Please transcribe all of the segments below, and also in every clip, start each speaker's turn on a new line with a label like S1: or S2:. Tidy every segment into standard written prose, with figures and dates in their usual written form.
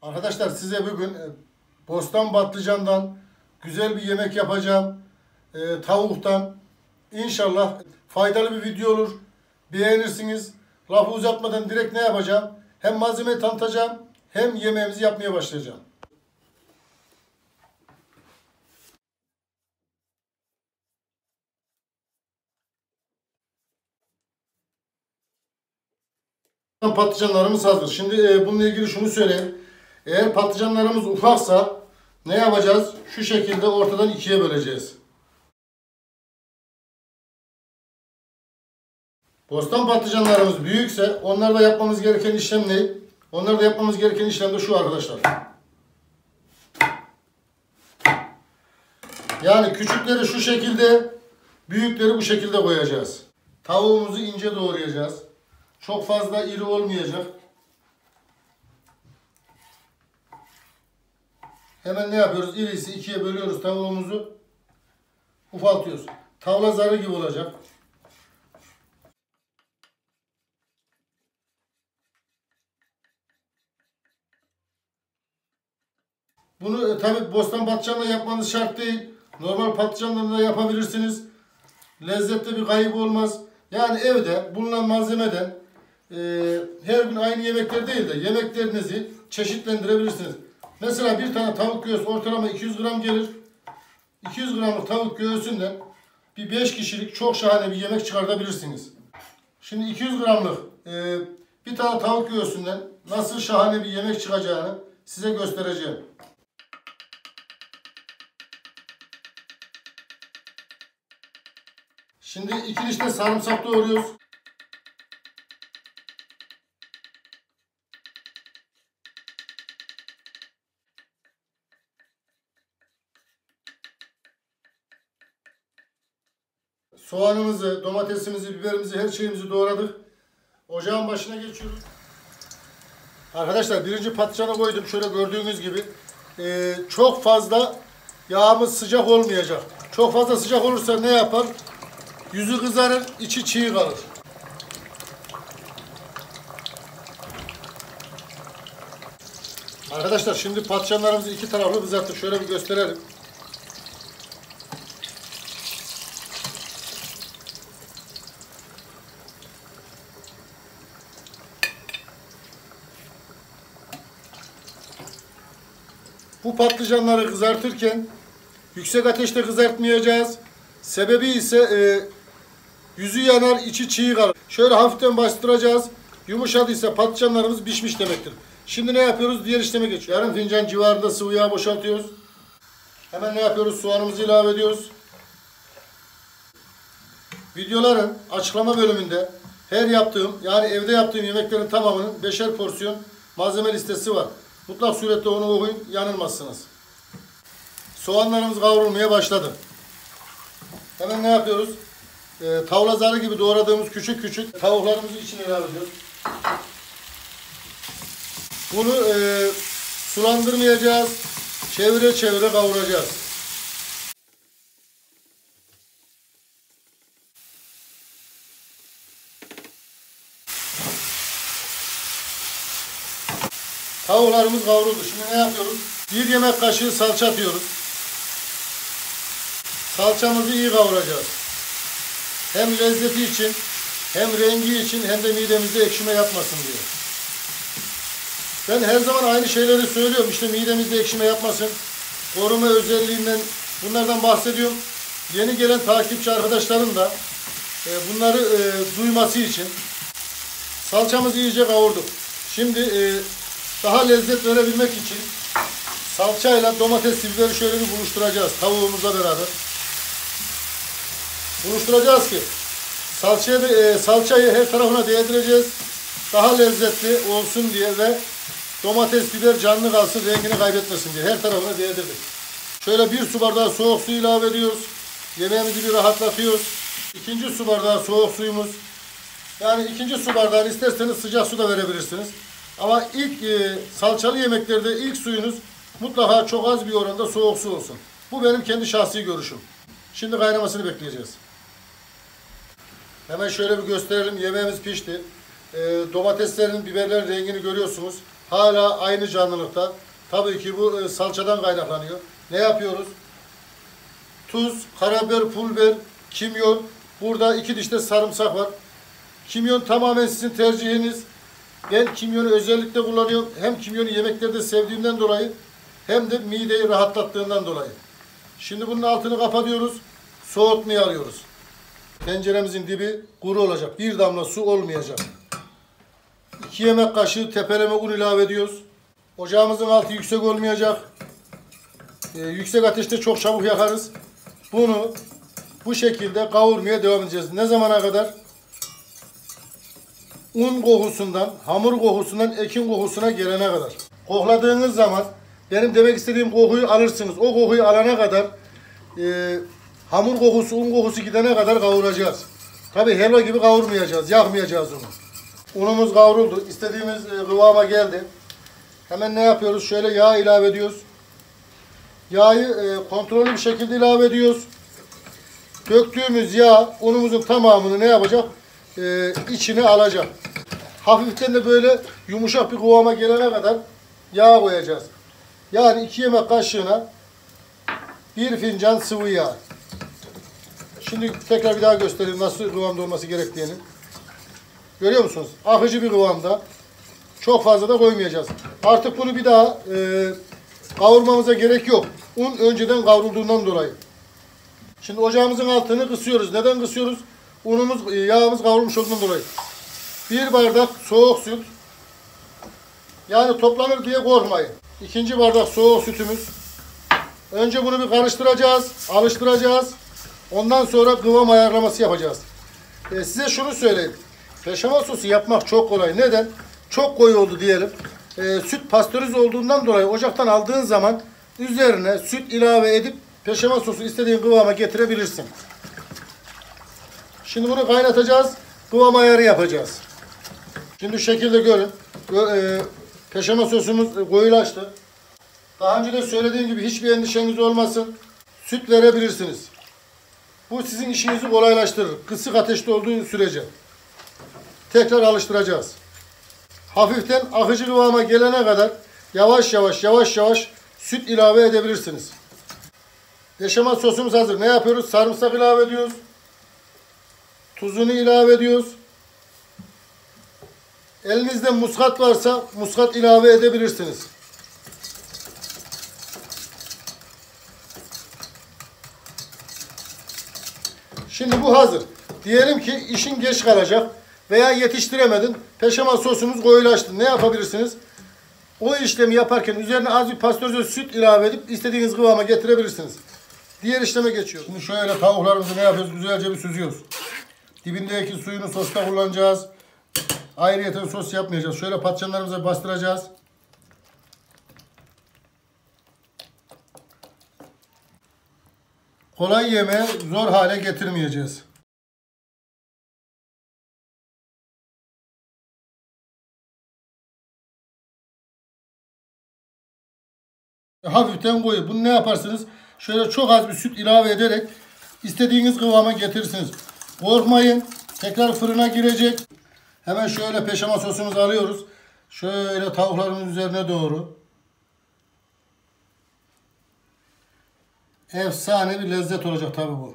S1: Arkadaşlar size bugün bostan patlıcandan güzel bir yemek yapacağım. Tavuktan. İnşallah faydalı bir video olur. Beğenirsiniz. Lafı uzatmadan direkt ne yapacağım? Hem malzemeyi tanıtacağım hem yemeğimizi yapmaya başlayacağım. Patlıcanlarımız hazır. Şimdi bununla ilgili şunu söyleyeyim. Eğer patlıcanlarımız ufaksa ne yapacağız? Şu şekilde ortadan ikiye böleceğiz. Bostan patlıcanlarımız büyükse onlarda yapmamız gereken işlem ne? Onlarda yapmamız gereken işlem de şu arkadaşlar. Yani küçükleri şu şekilde, büyükleri bu şekilde koyacağız. Tavuğumuzu ince doğrayacağız. Çok fazla iri olmayacak. Hemen ne yapıyoruz? İrisi ikiye bölüyoruz tavuğumuzu. Ufaltıyoruz. Tavla zarı gibi olacak. Bunu tabi bostan patlıcanla yapmanız şart değil. Normal patlıcanla da yapabilirsiniz. Lezzette bir kayıp olmaz. Yani evde bulunan malzemeden her gün aynı yemekler değil de yemeklerinizi çeşitlendirebilirsiniz. Mesela bir tane tavuk göğsü ortalama 200 gram gelir. 200 gramlık tavuk göğsünden bir 5 kişilik çok şahane bir yemek çıkartabilirsiniz. Şimdi 200 gramlık bir tane tavuk göğsünden nasıl şahane bir yemek çıkacağını size göstereceğim. Şimdi 2 diş de sarımsak doğruyoruz. Soğanımızı, domatesimizi, biberimizi, her şeyimizi doğradık. Ocağın başına geçiyoruz. Arkadaşlar birinci patlıcanı koydum. Şöyle gördüğünüz gibi. Çok fazla yağımız sıcak olmayacak. Çok fazla sıcak olursa ne yapar? Yüzü kızarır, içi çiğ kalır. Arkadaşlar şimdi patlıcanlarımızı iki taraflı kızarttık. Şöyle bir gösterelim. Bu patlıcanları kızartırken yüksek ateşte kızartmayacağız. Sebebi ise yüzü yanar, içi çiğ kalır. Şöyle hafiften bastıracağız. Yumuşadıysa patlıcanlarımız pişmiş demektir. Şimdi ne yapıyoruz? Diğer işleme geçiyoruz. Yarım fincan civarında sıvı yağ boşaltıyoruz. Hemen ne yapıyoruz? Soğanımızı ilave ediyoruz. Videoların açıklama bölümünde her yaptığım, yani evde yaptığım yemeklerin tamamının 5'er porsiyon malzeme listesi var. Mutlak surette onu okuyun, yanılmazsınız. Soğanlarımız kavrulmaya başladı. Hemen ne yapıyoruz? Tavla zarı gibi doğradığımız küçük küçük tavuklarımızı içine ilave ediyoruz. Bunu sulandırmayacağız. Çevire çevire kavuracağız. Tavuklarımız kavruldu. Şimdi ne yapıyoruz? 1 yemek kaşığı salça atıyoruz. Salçamızı iyi kavuracağız. Hem lezzeti için, hem rengi için, hem de midemizde ekşime yapmasın diye. Ben her zaman aynı şeyleri söylüyorum. İşte midemizde ekşime yapmasın, koruma özelliğinden, bunlardan bahsediyorum. Yeni gelen takipçi arkadaşlarım da bunları duyması için. Salçamızı iyice kavurduk. Şimdi daha lezzet verebilmek için salçayla domates, biberi şöyle bir buluşturacağız tavuğumuzla beraber. Buluşturacağız ki salçayı her tarafına değdireceğiz. Daha lezzetli olsun diye ve domates, biber canlı kalsın, rengini kaybetmesin diye her tarafına değdirdik. Şöyle 1 su bardağı soğuk su ilave ediyoruz. Yemeğimizi bir rahatlatıyoruz. 2. su bardağı soğuk suyumuz. Yani 2. su bardağını isterseniz sıcak su da verebilirsiniz. Ama ilk salçalı yemeklerde ilk suyunuz mutlaka çok az bir oranda soğuk su olsun. Bu benim kendi şahsi görüşüm. Şimdi kaynamasını bekleyeceğiz. Hemen şöyle bir gösterelim. Yemeğimiz pişti. Domateslerin, biberlerin rengini görüyorsunuz. hala aynı canlılıkta. Tabii ki bu salçadan kaynaklanıyor. Ne yapıyoruz? Tuz, karabiber, pul biber, kimyon. Burada 2 diş de sarımsak var. Kimyon tamamen sizin tercihiniz. Ben kimyonu özellikle kullanıyorum. Hem kimyonu yemeklerde sevdiğimden dolayı hem de mideyi rahatlattığından dolayı. Şimdi bunun altını kapatıyoruz. Soğutmaya alıyoruz. Tenceremizin dibi kuru olacak. Bir damla su olmayacak. 2 yemek kaşığı tepeleme un ilave ediyoruz. Ocağımızın altı yüksek olmayacak. Yüksek ateşte çok çabuk yakarız. Bunu bu şekilde kavurmaya devam edeceğiz. Ne zamana kadar? Un kokusundan, hamur kokusundan ekin kokusuna gelene kadar. Kokladığınız zaman benim demek istediğim kokuyu alırsınız. O kokuyu alana kadar hamur kokusu, un kokusu gidene kadar kavuracağız. Tabii helva gibi kavurmayacağız, yakmayacağız onu. Unumuz kavruldu. İstediğimiz kıvama geldi. Hemen ne yapıyoruz? Şöyle yağ ilave ediyoruz. Yağı kontrollü bir şekilde ilave ediyoruz. Döktüğümüz yağ unumuzun tamamını ne yapacak? İçine alacak. Hafiften de böyle yumuşak bir kıvama gelene kadar yağ koyacağız. Yani 2 yemek kaşığına 1 fincan sıvı yağ. Şimdi tekrar bir daha göstereyim nasıl kıvamda olması gerektiğini. Görüyor musunuz? Akıcı bir kıvamda. Çok fazla da koymayacağız. Artık bunu bir daha kavurmamıza gerek yok. Un önceden kavrulduğundan dolayı. Şimdi ocağımızın altını kısıyoruz. Neden kısıyoruz? Unumuz, yağımız kavrulmuş olduğundan dolayı. 1 bardak soğuk süt. Yani toplanır diye korkmayın. 2. bardak soğuk sütümüz. Önce bunu bir karıştıracağız, alıştıracağız. Ondan sonra kıvam ayarlaması yapacağız. Size şunu söyleyeyim. Beşamel sosu yapmak çok kolay. Neden? Çok koyu oldu diyelim. Süt pastörize olduğundan dolayı ocaktan aldığın zaman üzerine süt ilave edip beşamel sosu istediğin kıvama getirebilirsin. Şimdi bunu kaynatacağız. Kıvam ayarı yapacağız. Şimdi şu şekilde görün. Beşamel sosumuz koyulaştı. Daha önce de söylediğim gibi hiçbir endişeniz olmasın. Süt verebilirsiniz. Bu sizin işinizi kolaylaştırır. Kısık ateşte olduğu sürece. Tekrar alıştıracağız. Hafiften akıcı kıvama gelene kadar yavaş yavaş süt ilave edebilirsiniz. Beşamel sosumuz hazır. Ne yapıyoruz? Sarımsak ilave ediyoruz. Tuzunu ilave ediyoruz. Elinizde muskat varsa muskat ilave edebilirsiniz. Şimdi bu hazır. Diyelim ki işin geç kalacak veya yetiştiremedin. Beşamel sosumuz koyulaştı. Ne yapabilirsiniz? O işlemi yaparken üzerine az bir pastörize süt ilave edip istediğiniz kıvama getirebilirsiniz. Diğer işleme geçiyoruz. Şimdi şöyle tavuklarımızı ne yapıyoruz? Güzelce bir süzüyoruz. Dibindeki suyunu sosta kullanacağız. Ayrıyeten sos yapmayacağız. Şöyle patlıcanlarımıza bastıracağız. Kolay yemeği zor hale getirmeyeceğiz. Hafiften koyun. Bunu ne yaparsınız? Şöyle çok az bir süt ilave ederek istediğiniz kıvama getirirsiniz. Korkmayın. Tekrar fırına girecek. Hemen şöyle beşamel sosumuzu alıyoruz. Şöyle tavuklarımızın üzerine doğru. Efsane bir lezzet olacak tabi bu.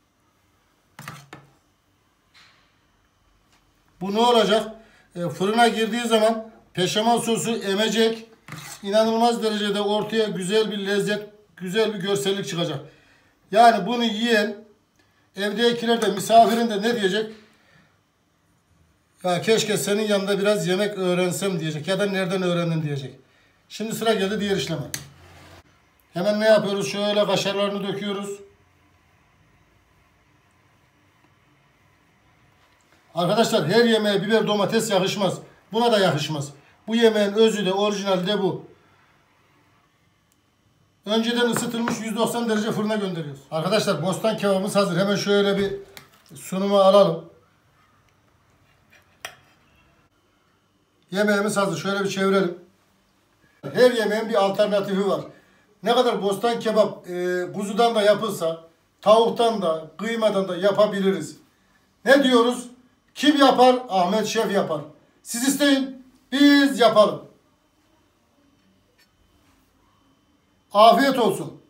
S1: Bu ne olacak? Fırına girdiği zaman beşamel sosu emecek. İnanılmaz derecede ortaya güzel bir lezzet, güzel bir görsellik çıkacak. Yani bunu yiyen evdekiler de misafirin de ne diyecek? Ya keşke senin yanında biraz yemek öğrensem diyecek. Ya da nereden öğrendin diyecek. Şimdi sıra geldi diğer işleme. Hemen ne yapıyoruz? Şöyle kaşarlarını döküyoruz. Arkadaşlar her yemeğe biber domates yakışmaz. Buna da yakışmaz. Bu yemeğin özü de orijinali de bu. Önceden ısıtılmış 190 derece fırına gönderiyoruz. Arkadaşlar bostan kebabımız hazır. Hemen şöyle bir sunuma alalım. Yemeğimiz hazır. Şöyle bir çevirelim. Her yemeğin bir alternatifi var. Ne kadar bostan kebap kuzudan da yapılsa, tavuktan da, kıymadan da yapabiliriz. Ne diyoruz? Kim yapar? Ahmet Şef yapar. Siz isteyin, biz yapalım. Afiyet olsun.